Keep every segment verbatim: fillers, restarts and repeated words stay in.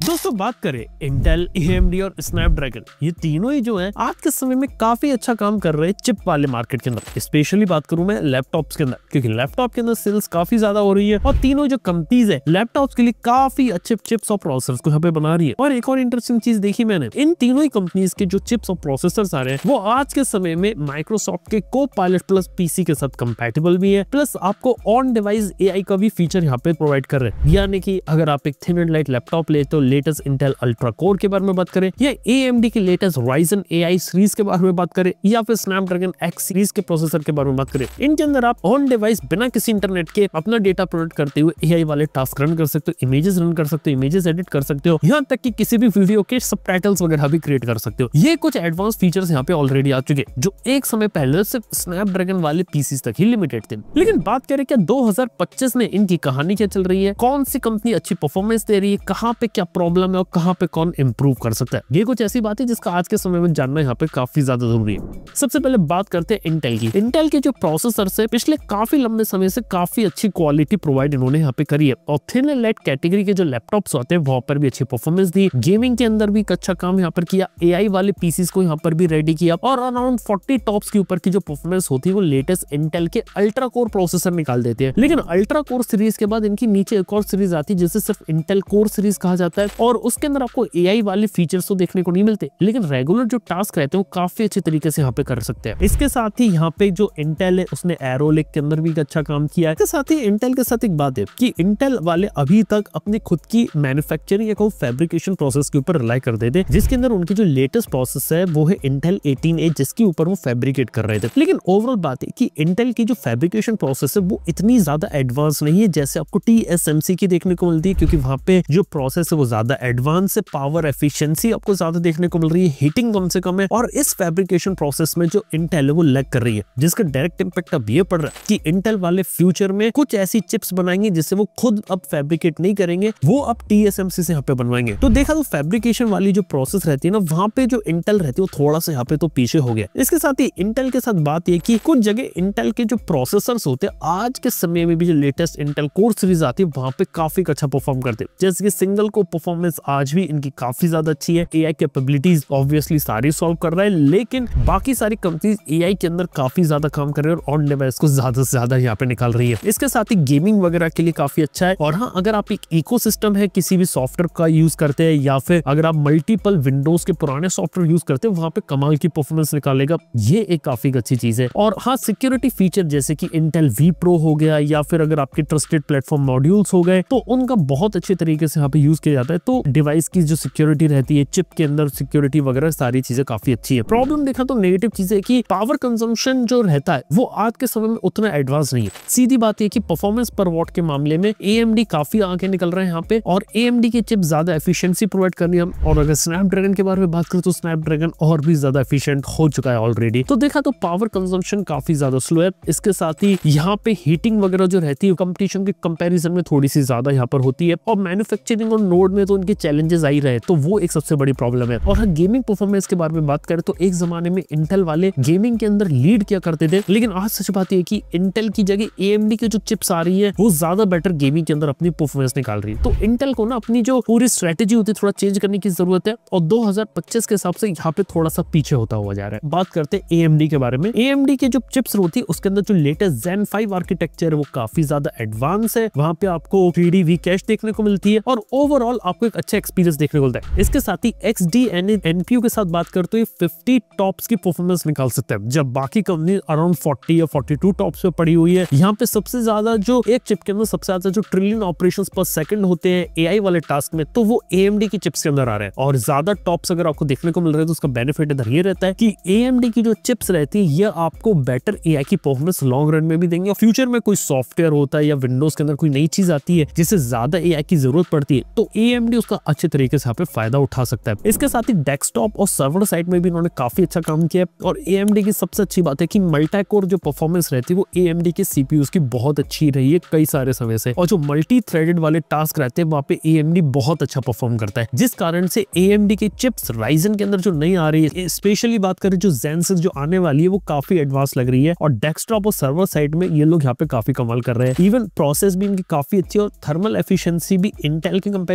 दोस्तों बात करें इंटेल, ए एम डी और स्नैपड्रैगन, ये तीनों ही जो है आज के समय में काफी अच्छा काम कर रहे हैं चिप वाले मार्केट के अंदर। स्पेशली बात करूं मैं लैपटॉप्स के अंदर, क्योंकि लैपटॉप के अंदर सेल्स काफी ज्यादा हो रही है और तीनों जो कंपनीज है लैपटॉप्स के लिए काफी अच्छे चिप्स और प्रोसेसर्स को यहाँ पे बना रही है। और एक और इंटरेस्टिंग चीज देखी मैंने, इन तीनों ही कंपनीज के जो चिप्स और प्रोसेसर्स आ रहे हैं वो आज के समय में माइक्रोसॉफ्ट के को पायलट प्लस पीसी के साथ कंपैटिबल भी है, प्लस आपको ऑन डिवाइस ए आई का भी फीचर यहाँ पे प्रोवाइड कर रहे हैं। यानी कि अगर आप एक थिन एंड लाइट लैपटॉप ले तो लेटेस्ट इंटेल अल्ट्रा कोर के बारे में बात करें, या ए एम डी के latest Ryzen A I series के बारे में बात करें, या फिर स्नैपड्रैगन एक्स सीरीज के प्रोसेसर के बारे में बात करें, इनके अंदर आप ऑन डिवाइस बिना किसी इंटरनेट के अपना डेटा प्रोवाइड करते हुए ए आई वाले टास्क रन कर सकते हो, इमेजेस रन कर सकते हो, इमेजेस एडिट कर सकते हो, यहाँ तक कि किसी भी वीडियो के सबटाइटल्स वगैरह भी क्रिएट कर सकते हो। ये कुछ एडवांस फीचर्स यहाँ पे ऑलरेडी आ चुके हैं जो एक समय पहले सिर्फ स्नैपड्रैगन वाले पीसीज तक ही लिमिटेड थे। लेकिन बात करें क्या दो हज़ार पच्चीस में इनकी कहानी क्या चल रही है, कौन सी कंपनी अच्छी परफॉर्मेंस दे रही है, कहाँ पे क्या प्रॉब्लम है और कहाँ पे कौन इंप्रूव कर सकता है, ये कुछ ऐसी बात है जिसका आज के समय में जानना यहाँ पे काफी ज्यादा जरूरी है। सबसे पहले बात करते हैं इंटेल की। इंटेल के जो प्रोसेसर है पिछले काफी लंबे समय से काफी अच्छी क्वालिटी प्रोवाइड इन्होंने यहाँ पे करी है और थिन एंड लाइट कैटेगरी के जो लैपटॉप्स होते हैं वहां पर भी अच्छी परफॉर्मेंस दी, गेमिंग के अंदर भी अच्छा काम यहाँ पर किया, ए आई वाले पीसीज को यहाँ पर भी रेडी किया और अराउंड चालीस टॉप्स के ऊपर की जो परफॉर्मेंस होती है वो लेटेस्ट इंटेल के अल्ट्रा कोर प्रोसेसर निकाल देते हैं। लेकिन अल्ट्रा कोर सीरीज के बाद इनकी नीचे एक और सीरीज आती है जिसे सिर्फ इंटेल कोर सीरीज कहा जाता है और उसके अंदर आपको ए आई वाले फीचर्स तो देखने को नहीं मिलते, लेकिन रेगुलर जो टास्क रहते हैं वो काफी अच्छे तरीके से यहाँ पे कर सकते हैं। इसके साथ ही यहाँ पे जो इंटेल है उसने एरो लेक के अंदर भी एक अच्छा काम किया है। इसके साथ ही इंटेल के साथ एक बात है कि इंटेल वाले अभी तक अपनी खुद की मैन्युफैक्चरिंग या फैब्रिकेशन प्रोसेस के ऊपर रिलाई कर देते, जिसके अंदर उनकी जो लेटेस्ट प्रोसेस है वो है इंटेल एटीन ए, जिसके ऊपर वो फैब्रिकेट कर रहे थे। लेकिन ओवरऑल बात है कि इंटेल की जो फैब्रिकेशन प्रोसेस है वो इतनी ज्यादा एडवांस नहीं है जैसे आपको टी एस एम सी की देखने को मिलती है, क्योंकि वहां पे जो प्रोसेस है वो ज्यादा एडवांस है, पावर एफिशिएंसी आपको ज्यादा देखने को मिल रही है, हीटिंग कम से कम है और इस फैब्रिकेशन प्रोसेस में जो इंटेल है वो लैग कर रही है, जिसका डायरेक्ट इंपैक्ट अब ये पड़ रहा है कि इंटेल वाले फ्यूचर में कुछ ऐसी चिप्स बनाएंगे जिससे वो खुद अब फैब्रिकेट नहीं करेंगे, वो अब टी एस एम सी से यहाँ पे बनवाएंगे। तो देखा तो फैब्रिकेशन वाली जो प्रोसेस रहती है ना वहां पे जो इंटेल रहती है वो थोड़ा सा यहाँ पे तो पीछे हो गया। इसके साथ ही इंटेल के साथ बात ये कि कुछ जगह इंटेल के जो प्रोसेसर्स होते हैं आज के समय में भी जो लेटेस्ट इंटेल कोर सीरीज आती है वहां पे काफी अच्छा परफॉर्म करते हैं, जैसे कि सिंगल को परफॉर्मेंस आज भी इनकी काफी ज्यादा अच्छी है, ए आई कैपेबिलिटीज ऑब्वियसली सारी सॉल्व कर रहा है, लेकिन बाकी सारी कंपनीज ए आई के अंदर काफी ज्यादा काम कर रहे हैं और ऑन डिवाइस को ज्यादा से ज्यादा यहाँ पे निकाल रही है। इसके साथ ही गेमिंग वगैरह के लिए काफी अच्छा है और हाँ अगर आप एक इकोसिस्टम है किसी भी सॉफ्टवेयर का यूज करते हैं या फिर अगर आप मल्टीपल विंडोज के पुराने सॉफ्टवेयर यूज करते हैं वहां पे कमाल की परफॉर्मेंस निकालेगा, ये एक काफी अच्छी चीज है। और हाँ सिक्योरिटी फीचर जैसे कि इंटेल वी प्रो हो गया या फिर अगर आपके ट्रस्टेड प्लेटफॉर्म मॉड्यूल्स हो गए तो उनका बहुत अच्छे तरीके से यहाँ पे यूज किया जाता है, तो डिवाइस की जो सिक्योरिटी रहती है, चिप के अंदर सिक्योरिटी वगैरह सारी चीजें काफी अच्छी है। प्रॉब्लम देखा तो नेगेटिव चीज है कि पावर कंजम्पशन जो रहता है वो आज के समय में उतना एडवांस नहीं है। सीधी बात है कि परफॉर्मेंस पर वॉट के मामले में ए एम डी काफी आगे निकल रहे हैं यहाँ पे और ए एम डी की चिप ज्यादा एफिशिएंसी प्रोवाइड करनी है। और अगर स्नैपड्रैगन के बारे में बात करें तो स्नैपड्रैगन और भी ज्यादा एफिशिएंट हो चुका है ऑलरेडी। तो देखा तो पावर कंजम्पशन काफी ज्यादा स्लो है। इसके साथ ही यहाँ पे हीटिंग वगैरह जो रहती है कंपटीशन के कंपैरिजन में थोड़ी सी ज्यादा यहाँ पर होती है और मैन्युफैक्चरिंग और नोड में तो उनके चैलेंजेस आ ही रहे, तो वो एक सबसे बड़ी प्रॉब्लम है। और हाँ गेमिंग परफॉर्मेंस के बारे में बात करें तो एक जमाने में इंटेल वाले गेमिंग के अंदर लीड किया करते थे, लेकिन आज सच बात है कि इंटेल की जगह ए एम डी की जो चिप्स आ रही है वो ज्यादा बेटर गेमिंग के अंदर अपनी परफॉर्मेंस निकाल रही है। तो इंटेल को ना अपनी जो पूरी स्ट्रेटेजी होती है थोड़ा चेंज करने की जरूरत है और दो हज़ार पच्चीस के हिसाब से यहाँ पे थोड़ा सा पीछे होता हुआ जा रहा है। बात करते हैं ए एम डी के बारे में। ए एम डी के जो चिप्स होती है उसके अंदर जो लेटेस्ट ज़ेन फाइव आर्किटेक्चर है वो काफी ज्यादा एडवांस है, वहां पे आपको थ्री डी वी कैश देखने को मिलती है और ओवरऑल आपको एक अच्छा एक्सपीरियंस देखने को मिलता है। इसके साथ ही X D N N P U के साथ बात करते हुए पचास टॉप्स की परफॉर्मेंस निकाल सकते हैं, जब बाकी कंपनी अराउंड चालीस या बयालीस टॉप्स पे पड़ी हुई है। यहाँ पे सबसे ज्यादा जो एक चिप के अंदर सबसे ज्यादा जो ट्रिलियन ऑपरेशंस पर सेकंड होते हैं ए आई वाले टास्क में तो वो ए एम डी की चिप्स के अंदर आ रहे हैं और ज्यादा टॉप्स अगर आपको देखने को मिल रहे हैं तो उसका बेनिफिट इधर ये रहता है कि ए एम डी की जो चिप्स रहती है ये आपको बेटर ए आई की परफॉर्मेंस लॉन्ग रन में भी देंगे और फ्यूचर में कोई सॉफ्टवेयर होता है या विंडोज के अंदर कोई नई चीज आती है जिससे ज्यादा ए आई की जरूरत पड़ती है तो ए एम डी उसका अच्छे तरीके से यहाँ पे फायदा उठा सकता है। इसके साथ ही डेस्कटॉप और सर्वर साइड में भी इन्होंने काफी अच्छा काम किया है और ए एम डी की सबसे अच्छी बात है कि मल्टी कोर जो परफॉर्मेंस रहती है वो ए एम डी के सी पी यूज़ की बहुत अच्छी रही है कई सारे समय से, और जो मल्टी थ्रेडेड वाले टास्क रहते हैं वहाँ पे ए एम डी बहुत अच्छा परफॉर्म करता है, जिस कारण से ए एम डी की चिप्स राइजन के अंदर जो नई आ रही है, स्पेशली बात करें जो ज़ेन सिक्स जो आने वाली है वो काफी एडवांस लग रही है और डेस्कटॉप और सर्वर साइड में ये लोग यहाँ पे काफी कमाल कर रहे हैं। इवन प्रोसेस भी इनकी काफी अच्छी और थर्मल एफिशिएंसी भी इंटेल के कंपैरिजन में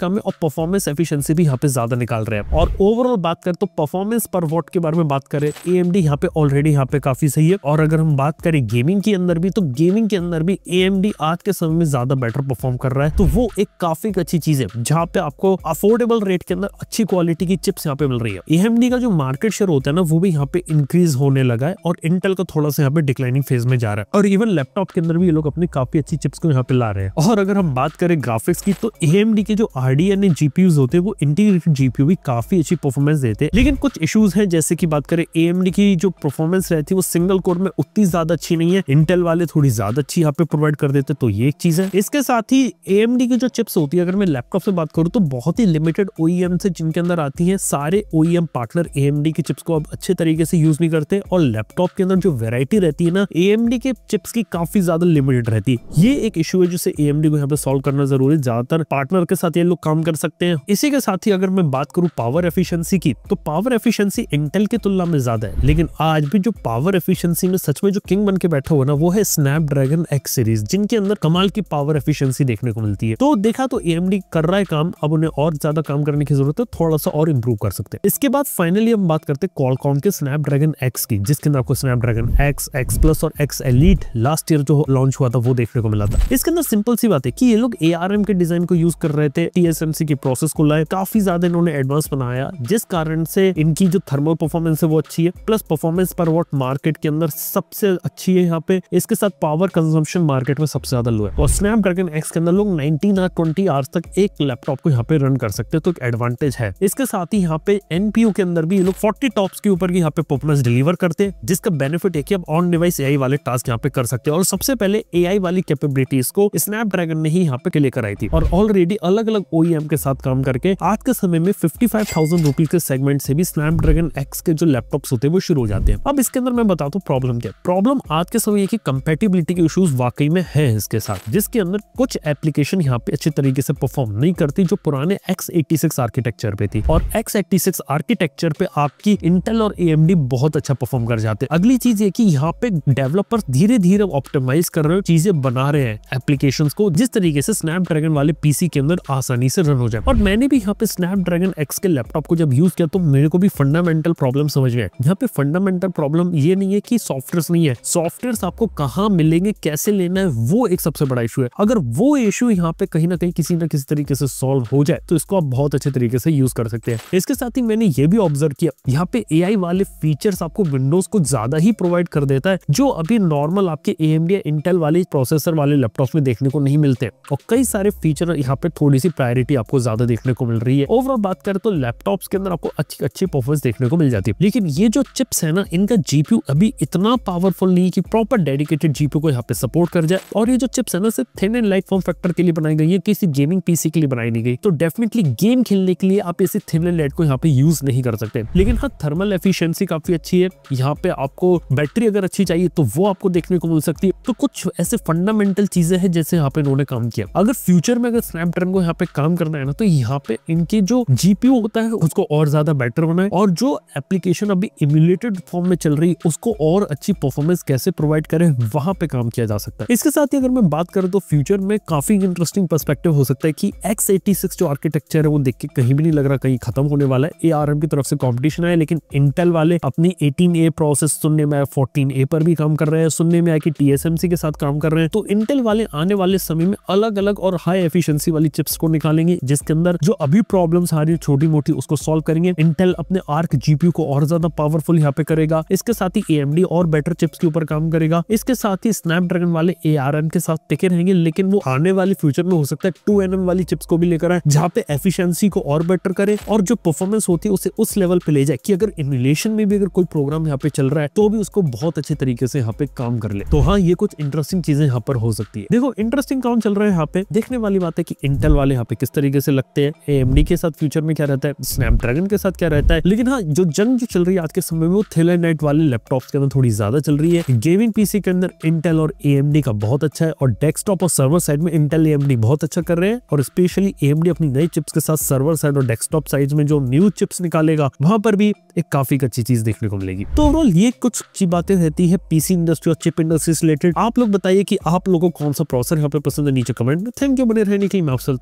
कम है और परफॉर्मेंस एफिशिएंसी भी यहाँ पे ज्यादा निकाल रहे हैं। और ओवरऑल बात करें तो परफॉर्मेंस पर वॉट के बारे में बात करें, A M D यहाँ पे ऑलरेडी यहाँ पे काफी सही है। और अगर हम बात करें गेमिंग के अंदर भी, तो गेमिंग के अंदर भी A M D आज के समय में ज्यादा बेटर परफॉर्म कर रहा है। तो वो एक काफी अच्छी चीज है जहाँ पे आपको अफोर्डेबल रेट के अंदर अच्छी क्वालिटी की चिप्स यहाँ पे मिल रही है। A M D का जो मार्केट शेयर होता है ना, वो भी यहाँ पे इंक्रीज होने लगा है और इंटेल का थोड़ा सा यहाँ पे डिक्लाइनिंग फेज में जा रहा है। और इवन लैपटॉप के अंदर भी ये लोग अपनी काफी अच्छी चिप्स को यहाँ पे ला रहे हैं। और अगर हम बात करें ग्राफिक्स की, तो A M D के जो R D N A G P Us होते हैं वो इंटीग्रेटेड G P U भी काफी अच्छी परफॉर्मेंस देते हैं। लेकिन कुछ इश्यूज हैं, जैसे कि बात करें A M D की जो परफॉर्मेंस रहती है वो सिंगल कोर में उतनी ज्यादा अच्छी नहीं है, इंटेल वाले थोड़ी ज्यादा अच्छी यहाँ पे प्रोवाइड कर देते हैं, तो ये एक चीज है। इसके साथ ही A M D की जो चिप्स होती है, अगर मैं लैपटॉप से बात करूँ तो बहुत ही लिमिटेड O E M से जिनके अंदर आती है, सारे O E M partner A M D की चिप्स को अब अच्छे तरीके से यूज नहीं करते। और लैपटॉप के अंदर जो वेरायटी रहती है ना, A M D के चिप्स की काफी ज्यादा लिमिटेड रहती है। ये एक इशू है जिसे A M D को यहाँ पे सॉल्व करना जरूरी है। ज्यादातर पार्टनर के साथ ये लोग काम कर सकते हैं। इसी के साथ ही अगर मैं बात करूँ पावर एफिशिएंसी की, तो पावर एफिशिएंसी इंटेल की तुलना में ज्यादा है। लेकिन आज भी जो पावर एफिशिएंसी में सच में जो किंग बन के बैठा हुआ ना, वो है स्नैपड्रैगन एक्स सीरीज, जिनके अंदर कमाल की पावर एफिशिएंसी देखने को मिलती है। तो देखा तो A M D कर रहा है काम, अब उन्हें और ज्यादा काम करने की जरूरत है, थोड़ा सा और इंप्रूव कर सकते हैं। इसके बाद फाइनली हम बात करते हैं Qualcomm के स्नैपड्रैगन X की, जिसके अंदर आपको स्नैपड्रैगन X, X प्लस और X Elite लास्ट ईयर जो लॉन्च हुआ था वो देखने को मिला था। इसके अंदर सिंपल सी बात है कि ये लोग A R M के डिजाइन को यूज कर रहे थे, T S M C की प्रोसेस को लाए, काफी ज्यादा इन्होंने एडवांस बनाया, जिस कारण से इनकी जो थर्मल परफॉर्मेंस है वो अच्छी है, plus performance per watt market के अंदर सबसे अच्छी है यहाँ पे। इसके साथ पावर कंजम्पशन मार्केट में सबसे ज्यादा लो है। और स्नैपड्रैगन X के अंदर लोग नाइनटीन और ट्वेंटी आवर्स तक एक लैपटॉप को यहाँ पे रन कर सकते हैं, तो एक एडवांटेज है। इसके साथ ही यहाँ पे N P U के अंदर भी ये लोग फोर्टी टॉप्स के ऊपर की यहाँ पे परफॉर्मेंस डिलीवर करते हैं, जिसका बेनिफिट है कि आप ऑन डिवाइस A I वाले टास्क यहाँ पे कर सकते हैं। और सबसे पहले A I वाली कैपेबिलिटीज को स्नैपड्रैगन ने ही यहाँ पे लेकर आई थी, और ऑलरेडी अलग अलग O E M के साथ काम करके आज के समय में फिफ्टी फाइव थाउजेंड रुपीज के सेगमेंट से भी स्नैपड्रैगन X के जो लैपटॉप्स होते हैं वो शुरू हो जाते हैं। अब इसके अंदर मैं बताता हूँ प्रॉब्लम क्या है। प्रॉब्लम आज के समय की कंपैटिबिलिटी के इश्यूज वाकई में है इसके साथ, जिसके अंदर कुछ एप्लीकेशन यहाँ पे अच्छे तरीके से परफॉर्म नहीं करती जो पुराने X एटी सिक्स आर्किटेक्चर पे थी। और X एटी सिक्स आर्किटेक्चर पे आपकी इंटेल और A M D बहुत अच्छा परफॉर्म कर जाते हैं। अगली चीज ये कि यहाँ पे डेवलपर्स धीरे धीरे ऑप्टिमाइज कर रहे हैं, चीजें बना रहे हैं एप्लीकेशंस को, जिस तरीके से स्नैपड्रैगन वाले पीसी के अंदर आसानी से रन हो जाए। और मैंने भी यहाँ पे स्नैपड्रैगन X के लैपटॉप को जब यूज किया तो मेरे को भी फंडामेंटल प्रॉब्लम समझ में आया। यहाँ पे फंडामेंटल प्रॉब्लम ये नहीं है कि सॉफ्टवेयर नहीं है, सॉफ्टवेयर आपको कहाँ मिलेंगे, कैसे लेना है, वो एक सबसे बड़ा इशू है। अगर वो इशू यहाँ पे कहीं ना कहीं किसी ना किसी तरीके से सॉल्व हो जाए तो इसको आप बहुत अच्छे तरीके से यूज कर सकते हैं। इसके साथ ही मैंने ये भी ऑब्जर्व किया, यहाँ पे A I वाले फीचर्स आपको विंडोज को ज्यादा ही प्रोवाइड कर देता है, जो अभी नॉर्मल आपके A M D या इंटेल वाले प्रोसेसर वाले लैपटॉप में देखने को नहीं मिलते। और कई सारे फीचर यहाँ पे थोड़ी सी प्रायोरिटी आपको ज्यादा देखने को मिल रही है। ओवरऑल बात करें तो लैपटॉप्स के अंदर आपको अच्छी अच्छी परफॉर्मेंस देखने को मिल जाती है। लेकिन ये जो चिप्स है ना, इनका जीपीयू अभी इतना पावरफुल नहीं है कि प्रॉपर डेडिकेटेड जीपीयू को यहाँ पे सपोर्ट कर जाए। और ये जो चिप्स है ना, सिर्फ thin and light form factor के लिए बनाई गई है, किसी गेमिंग पीसी के लिए बनाई नहीं गई। तो डेफिनेटली गेम खेलने के लिए आप इसे थिन एंड लाइट को यहाँ पे यूज नहीं कर सकते। लेकिन हाँ, थर्मल एफिशिएंसी काफी अच्छी है। यहाँ पे आपको बैटरी अगर अच्छी चाहिए तो वो आपको देखने को मिल सकती है। तो कुछ ऐसे फंडामेंटल चीजें हैं जैसे यहाँ पे इन्होंने काम किया। अगर फ्यूचर में अगर स्नैपड्रैगन को यहाँ पे काम करना है ना, तो यहाँ पे इनकी जो जीपीयू होता है उसको और ज्यादा बेटर बनाए, और जो एप्लीकेशन अभी इम्यूलेटेड फॉर्म में चल रही है उसको और अच्छी परफॉर्मेंस कैसे प्रोवाइड करे, वहां पे काम किया जा सकता है। इसके साथ ही अगर मैं बात करूं तो फ्यूचर में काफी इंटरेस्टिंग पर्सपेक्टिव हो सकता है कि X एटी सिक्स जो आर्किटेक्चर है वो देख के कहीं भी नहीं लग रहा कहीं खत्म होने वाला है। A R M की तरफ से कंपटीशन है, लेकिन इंटेल वाले अपनी एटीन ए प्रोसेस सुनने में फोर्टीन ए पर भी काम कर रहे हैं, सुनने में आया कि T S M C के साथ काम कर रहे हैं। तो इंटेल वाले आने वाले समय में अलग अलग और हाई एफिशिएंसी वाली चिप्स को निकालेंगे, जिसके अंदर जो अभी प्रॉब्लम्स आ रही है छोटी मोटी उसको सॉल्व करेंगे। इंटेल अपने आर्क जीपीयू को और ज्यादा पावरफुल यहाँ पे करेगा। इसके साथ ही A M D और बेटर चिप्स के ऊपर काम करेगा। इसके साथ ही स्नैपड्रैगन वाले A R M के साथ टिके रहेंगे, लेकिन वो आने वाली फ्यूचर में हो सकता है टू एन एम वाली चिप्स को भी लेकर आए, जहाँ पे एफिशिएंसी को और बेटर करे और जो परफॉर्मेंस होती है उसे उस लेवल पे ले जाए कि अगर इम्यूलेशन में भी अगर कोई प्रोग्राम यहाँ पे चल रहा है तो भी उसको बहुत अच्छे तरीके से यहाँ पे काम कर ले। तो हाँ, ये कुछ इंटरेस्टिंग चीजें यहाँ पर हो सकती है। देखो, इंटरेस्टिंग काम चल रहा है यहाँ पे। देखने वाली बात है कि इंटेल वाले यहाँ पे किस तरीके से लगते हैं, A M D के साथ फ्यूचर में क्या रहता है, स्नैपड्रैगन के साथ क्या रहता है। लेकिन हाँ, जो जंग जो चल रही है आज के समय में वो थिन एंड लाइट वाले लैपटॉप्स के अंदर थोड़ी ज्यादा चल रही है। गेमिंग पीसी के अंदर इंटेल और A M D का बहुत अच्छा है, और डेस्कटॉप और सर्वर साइड में इंटेल A M D बहुत अच्छा कर रहे हैं। और स्पेशली A M D अपनी नई चिप्स के साथ सर्वर साइड और डेस्कटॉप साइड में जो न्यू चिप्स निकालेगा वहां पर भी एक काफी अच्छी चीज देखने को मिलेगी। तो ओवरऑल ये कुछ अच्छी बातें रहती है पीसी इंडस्ट्री और चिप इंडस्ट्री से रिलेटेड। आप लोग बताइए कि आप लोगों को कौन सा प्रोसेसर यहाँ पे पसंद है, नीचे कमेंट में। थैंक यू बने रहने के लिए। मैं आपसे चलता हूँ अपने नेक्स्ट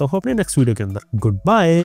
नेक्स्ट वीडियो के अंदर। Good bye.